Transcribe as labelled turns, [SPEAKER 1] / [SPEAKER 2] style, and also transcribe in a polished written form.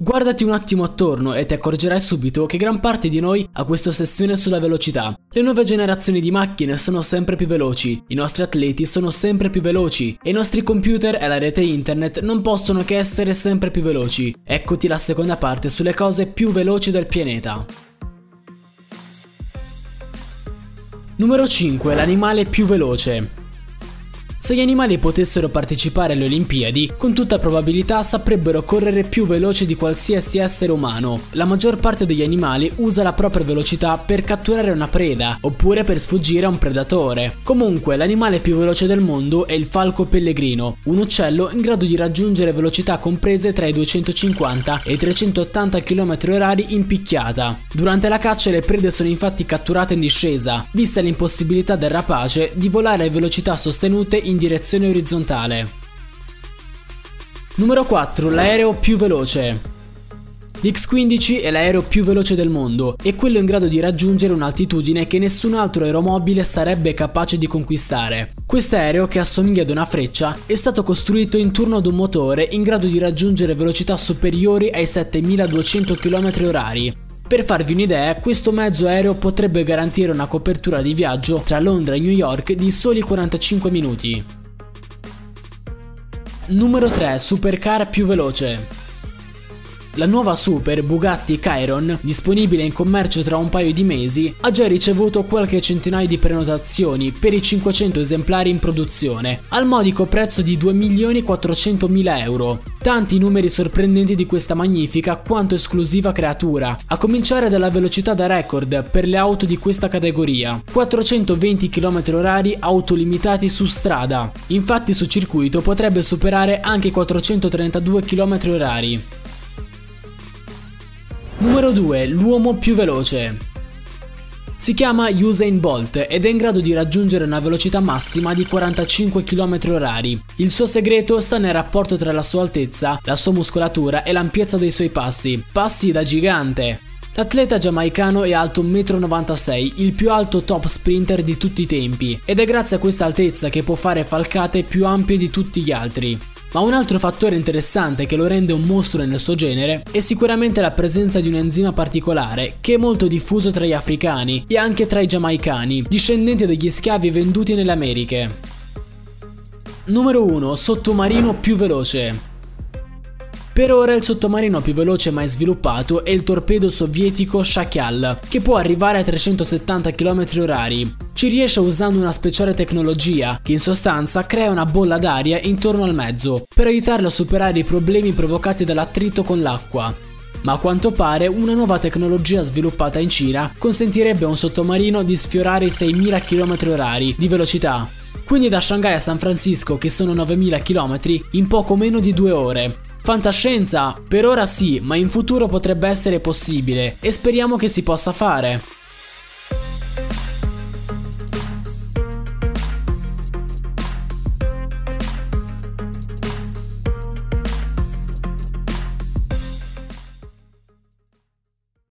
[SPEAKER 1] Guardati un attimo attorno e ti accorgerai subito che gran parte di noi ha questa ossessione sulla velocità. Le nuove generazioni di macchine sono sempre più veloci, i nostri atleti sono sempre più veloci e i nostri computer e la rete internet non possono che essere sempre più veloci. Eccoti la seconda parte sulle cose più veloci del pianeta. Numero 5. L'animale più veloce. Se gli animali potessero partecipare alle Olimpiadi, con tutta probabilità saprebbero correre più veloci di qualsiasi essere umano. La maggior parte degli animali usa la propria velocità per catturare una preda, oppure per sfuggire a un predatore. Comunque, l'animale più veloce del mondo è il falco pellegrino, un uccello in grado di raggiungere velocità comprese tra i 250 e i 380 km/h in picchiata. Durante la caccia le prede sono infatti catturate in discesa, vista l'impossibilità del rapace di volare a velocità sostenute in direzione orizzontale. Numero 4. L'aereo più veloce. L'X-15 è l'aereo più veloce del mondo e quello in grado di raggiungere un'altitudine che nessun altro aeromobile sarebbe capace di conquistare. Quest'aereo, che assomiglia ad una freccia, è stato costruito intorno ad un motore in grado di raggiungere velocità superiori ai 7200 km/h. Per farvi un'idea, questo mezzo aereo potrebbe garantire una copertura di viaggio tra Londra e New York di soli 45 minuti. Numero 3. Supercar più veloce. La nuova Super Bugatti Chiron, disponibile in commercio tra un paio di mesi, ha già ricevuto qualche centinaio di prenotazioni per i 500 esemplari in produzione, al modico prezzo di 2.400.000 euro. Tanti numeri sorprendenti di questa magnifica quanto esclusiva creatura, a cominciare dalla velocità da record per le auto di questa categoria, 420 km/h autolimitati su strada. Infatti su circuito potrebbe superare anche i 432 km/h. Numero 2. L'uomo più veloce. Si chiama Usain Bolt ed è in grado di raggiungere una velocità massima di 45 km/h. Il suo segreto sta nel rapporto tra la sua altezza, la sua muscolatura e l'ampiezza dei suoi passi. Passi da gigante. L'atleta giamaicano è alto 1,96 m, il più alto top sprinter di tutti i tempi, ed è grazie a questa altezza che può fare falcate più ampie di tutti gli altri. Ma un altro fattore interessante che lo rende un mostro nel suo genere è sicuramente la presenza di un enzima particolare che è molto diffuso tra gli africani e anche tra i giamaicani, discendenti degli schiavi venduti nelle Americhe. Numero 1. Sottomarino più veloce. Per ora il sottomarino più veloce mai sviluppato è il torpedo sovietico Shakal, che può arrivare a 370 km/h. Ci riesce usando una speciale tecnologia che in sostanza crea una bolla d'aria intorno al mezzo per aiutarlo a superare i problemi provocati dall'attrito con l'acqua. Ma a quanto pare una nuova tecnologia sviluppata in Cina consentirebbe a un sottomarino di sfiorare i 6.000 km/h di velocità. Quindi da Shanghai a San Francisco, che sono 9.000 km, in poco meno di 2 ore. Fantascienza? Per ora sì, ma in futuro potrebbe essere possibile e speriamo che si possa fare.